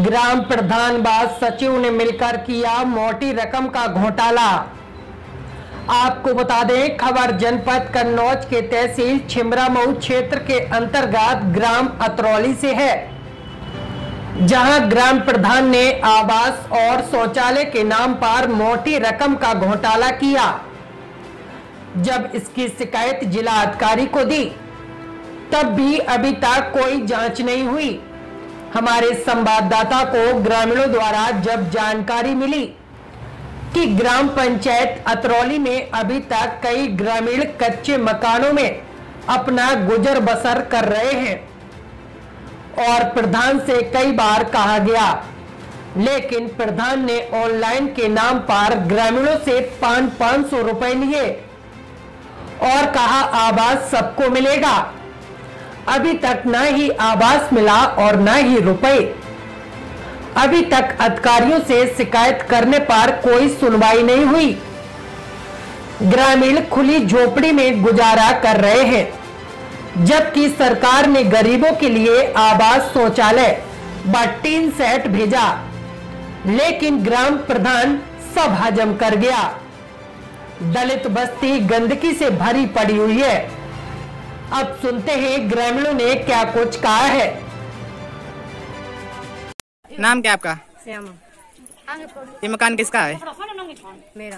ग्राम प्रधान व सचिव ने मिलकर किया मोटी रकम का घोटाला। आपको बता दें, खबर जनपद कन्नौज के तहसील छिबरामऊ क्षेत्र के अंतर्गत ग्राम अतरौली से है, जहां ग्राम प्रधान ने आवास और शौचालय के नाम पर मोटी रकम का घोटाला किया। जब इसकी शिकायत जिला अधिकारी को दी, तब भी अभी तक कोई जांच नहीं हुई। हमारे संवाददाता को ग्रामीणों द्वारा जब जानकारी मिली कि ग्राम पंचायत अतरौली में अभी तक कई ग्रामीण कच्चे मकानों में अपना गुजर बसर कर रहे हैं और प्रधान से कई बार कहा गया, लेकिन प्रधान ने ऑनलाइन के नाम पर ग्रामीणों से 500 रुपए लिए और कहा आवास सबको मिलेगा। अभी तक न ही आवास मिला और न ही रुपए। अभी तक अधिकारियों से शिकायत करने पर कोई सुनवाई नहीं हुई। ग्रामीण खुली झोपड़ी में गुजारा कर रहे हैं, जबकि सरकार ने गरीबों के लिए आवास, शौचालय व टीन सेट भेजा, लेकिन ग्राम प्रधान सब हजम कर गया। दलित बस्ती गंदगी से भरी पड़ी हुई है। अब सुनते हैं ग्रामीणों ने क्या कुछ कहा है। नाम क्या आपका? श्यामा। ये मकान किसका है? मेरा।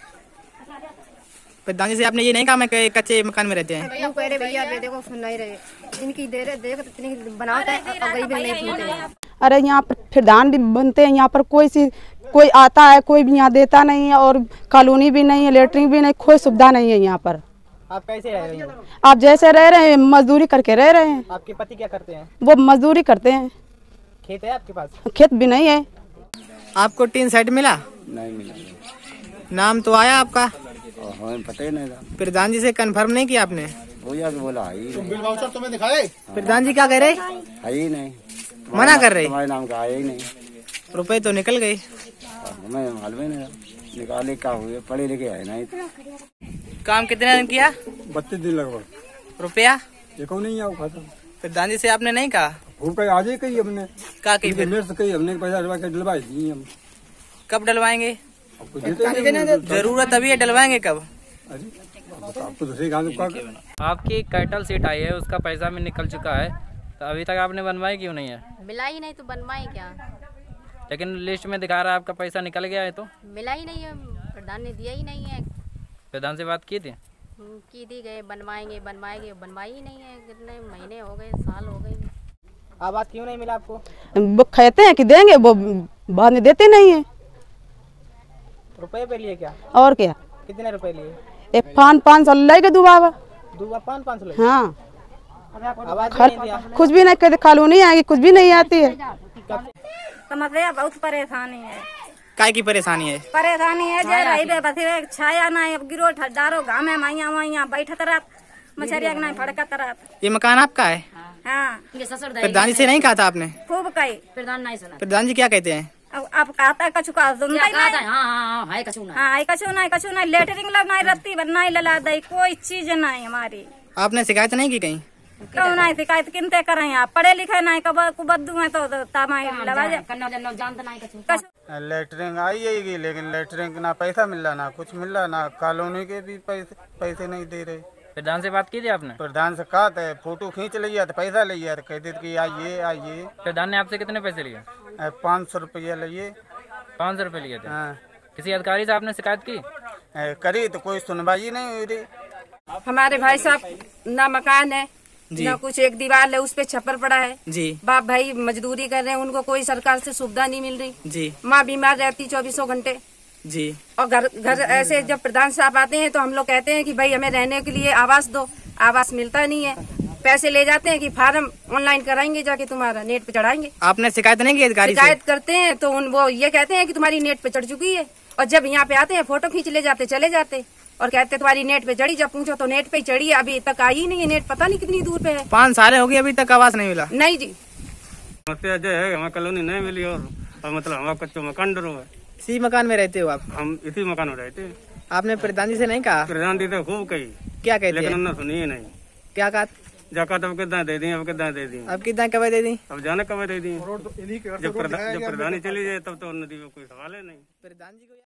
प्रधान से आपने ये नहीं कहा मैं कच्चे मकान में रहते हैं? क्यों कह रहे भैया, देखो सुन नहीं रहे, जिनकी दे रहे देखो इतनी बनावट है और गरीब नहीं सुनते। अरे यहाँ पर प्रधान भी बनते हैं, यहाँ पर कोई आता है, कोई भी यहाँ देता नहीं है और कॉलोनी भी नहीं है, लेटरिन भी नहीं, कोई सुविधा नहीं है यहाँ पर। आप कैसे रह रही हो? आप जैसे रह रहे हैं, मजदूरी करके रह रहे हैं। आपके पति क्या करते हैं? वो मजदूरी करते हैं। खेत है आपके पास? खेत भी नहीं है। आपको टीन सेट मिला? नहीं मिला। नाम तो आया आपका? हमें पता ही नहीं था। प्रधान जी से कंफर्म नहीं किया आपने? वो यार बोला बिल वाउचर तुम्हें दिखाए? प्रधान जी क्या कह रहे? है ही नहीं, मना कर रहे? हमारे नाम का आया ही नहीं। रुपए तो निकल गए। हमें मालूम ही नहीं, निकाले क्या हुए, पढ़े लिखे है नहीं। काम कितने दिन किया? 32 दिन लगभग। रुपया ये कौन नहीं आओ खाता? प्रधान जी से आपने नहीं कहा? भूख का आज ही कही हमने, क्या कही? कही हमने पैसा डलवा के डलवाई दी हम। कब डलवाएंगे? आपको देते नहीं। जरूरत अभी है, डलवाएंगे कब? अरे आपको दूसरी गाँव का आपकी कैटल सीट आई है, उसका पैसा भी निकल चुका है, तो अभी तक आपने बनवाई क्यों नहीं है? मिला ही नहीं तो बनवाए क्या? लेकिन लिस्ट में दिखा रहा है आपका पैसा निकल गया है, तो मिला ही नहीं है, प्रधान ने दिया ही नहीं है। प्रधान से बात की थी? की थी, गए बनवाएंगे बनवाई ही नहीं है। कितने महीने हो गए, साल हो गए। आवाज क्यों नहीं मिला आपको? वो कहते हैं कि देंगे, वो बाद में देते नहीं है। रुपए पे लिए क्या? और क्या? कितने रुपए लिए? 500 लेके दुबारा। 500 ले? हाँ, आवाज नहीं दिया? कुछ भी नहीं कहते, कॉलोनी आएगी, कुछ भी नहीं आती है। समझ बहुत परेशानी है। काय की परेशानी है? परेशानी है जे रही बे बथे छाया ना गिरो ठडारो गाँव में माइया माइया बैठत रात मछरिया ना फड़कत रात। ये मकान आपका है? हाँ। प्रधान जी से नहीं कहा था आपने? खूब कही, प्रधान नहीं सुना। प्रधान जी क्या कहते हैं? अब कहता है कछु का सुनता ही नहीं। हाँ है कछु ना। हाँ कछु ना लेटरिंग नहीं रत्ती नहीं लला दई, कोई चीज नहीं हमारी। आपने शिकायत नहीं की कहीं? क्यों नहीं शिकायत किनते करें? आप पढ़े लिखे नहीं, कब कुबद्दू है तो तमाई लगा जानते नहीं कछु। लेटरिंग आई है, लेकिन लेटरिंग ना पैसा मिल रहा, ना कुछ मिल रहा, ना कॉलोनी के भी पैसे नहीं दे रहे। प्रधान से बात की थी आपने? प्रधान से कहा था, फोटो खींच लिया तो पैसा लिया, कहते कि आइए। प्रधान ने आपसे कितने पैसे लिए? 500 रुपया लिए। 500 रुपये लिए थे? हाँ। किसी अधिकारी से आपने शिकायत की? करी तो कोई सुनवाई नहीं हुई रही। हमारे भाई साहब ना मकान है ना कुछ, एक दीवार है उस पे छप्पर पड़ा है जी। बाप भाई मजदूरी कर रहे हैं, उनको कोई सरकार से सुविधा नहीं मिल रही जी। माँ बीमार रहती 24 घंटे जी। और घर ऐसे जब प्रधान साहब आते हैं तो हम लोग कहते हैं कि भाई हमें रहने के लिए आवास दो, आवास मिलता नहीं है। पैसे ले जाते हैं कि फार्म ऑनलाइन कराएंगे, जाके तुम्हारा नेट पे चढ़ाएंगे। आपने शिकायत नहीं की अधिकारी से? शिकायत करते हैं तो वो ये कहते हैं कि तुम्हारी नेट पे चढ़ चुकी है, और जब यहाँ पे आते हैं फोटो खींच ले जाते चले जाते और कहते तुम्हारी नेट पे चढ़ी। जब पूछो तो नेट पे चढ़ी है, अभी तक आई नहीं है नेट, पता नहीं कितनी दूर पे है। 5 साल हो गए अभी तक आवास नहीं मिला? नहीं जी। हमें कॉलोनी नहीं मिली और मतलब हमारा कच्चा मकान डरो है। इसी मकान में रहते हो आप? हम इसी मकान में रहते हैं। आपने प्रधान जी से नहीं कहा? प्रधान जी तो खूब कही, क्या कहते हैं? लेकिन उन्होंने सुनी ही नहीं। क्या कहा? जाकत अब कितना दे दी, अब कितना दे दी, अब कितना कब दे दी? अब जाने कब दे दी। जब प्रधानी चली जाए तब तो नदी में कोई सवाल है नहीं। प्रधान जी को